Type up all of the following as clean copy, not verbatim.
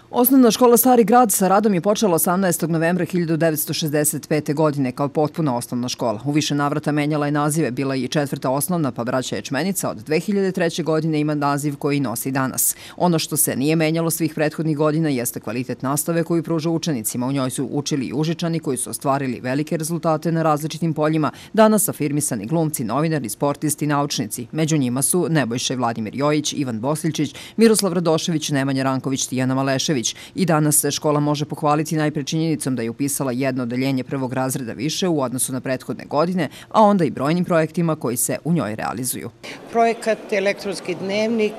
Osnovna škola Stari grad sa radom je počela 18. novembra 1965. godine kao potpuna osnovna škola. U više navrata menjala je nazive, bila je i četvrta osnovna, pa braća Ječmenica od 2003. godine ima naziv koji nosi danas. Ono što se nije menjalo svih prethodnih godina jeste kvalitet nastave koju pruža učenicima. U njoj su učili i Užičani koji su ostvarili velike rezultate na različitim poljima, danas afirmisani glumci, novinari, sportisti, naučnici. Među njima su Nebojša i Vladimir Jojić, Ivan Bosiljčić, Miroslav Radošević, Nemanja Ranković, Tijana Malešević. I danas se škola može pohvaliti najpre činjenicom da je upisala jedno odeljenje prvog razreda više u odnosu na prethodne godine, a onda i brojnim projektima koji se u njoj realizuju. Projekat Elektronski dnevnik,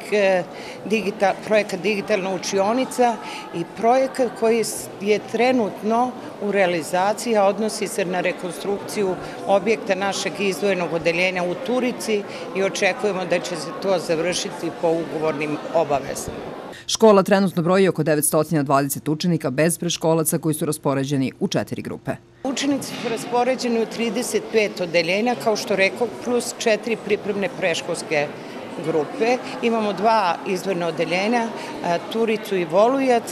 projekat Digitalna učionica i projekat koji je trenutno u realizaciji, a odnosi se na rekonstrukciju objekta našeg izdvojenog odeljenja u Turici i očekujemo da će se to završiti po ugovornim obavezama. Škola trenutno broji oko 920 učenika bez predškolaca koji su raspoređeni u 4 grupe. Učenici su raspoređeni u 35 odeljenja, kao što rekao, plus 4 pripremne predškolske grupe. Imamo 2 izdvojena odeljenja, Turicu i Volujac.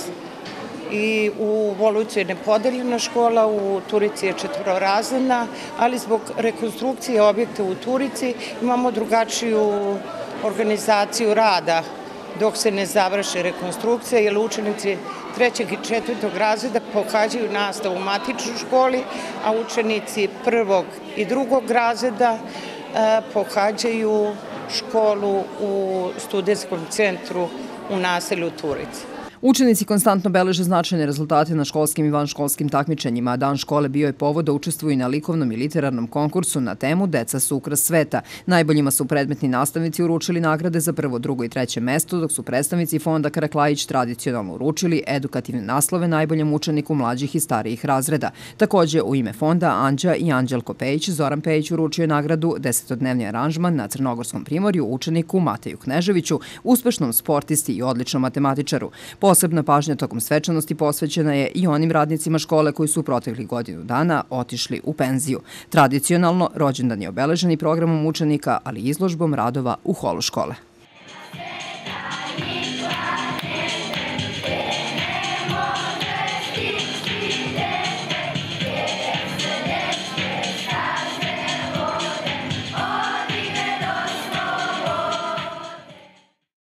I u Volujcu je nepodeljena škola, u Turici je četvororazredna, ali zbog rekonstrukcije objekta u Turici imamo drugačiju organizaciju rada dok se ne završi rekonstrukcija, jer učenici 3. i 4. razreda pohađaju nastavu u matičnoj školi, a učenici 1. i 2. razreda pohađaju školu u studentskom centru u naselju Turici. Učenici konstantno beleže značajne rezultate na školskim i vanškolskim takmičenjima, a Dan škole bio je povod da učestvuju na likovnom i literarnom konkursu na temu Deca su ukras sveta. Najboljima su predmetni nastavnici uručili nagrade za prvo, drugo i treće mesto, dok su predstavnici Fonda Karaklajić tradicionalno uručili edukativne naslove najboljem učeniku mlađih i starijih razreda. Takođe, u ime Fonda Anđa i Anđelko Pejić, Zoran Pejić uručio je nagradu 10-dnevni aranžman na Crnogorskom primorju učeniku Mateju Kneževiću, uspešnom sportisti i odličnom matematičaru. Posebna pažnja tokom svečanosti posvećena je i onim radnicima škole koji su u proteklih godinu dana otišli u penziju. Tradicionalno, rođendan je obeležen i programom učenika, ali i izložbom radova u holu škole.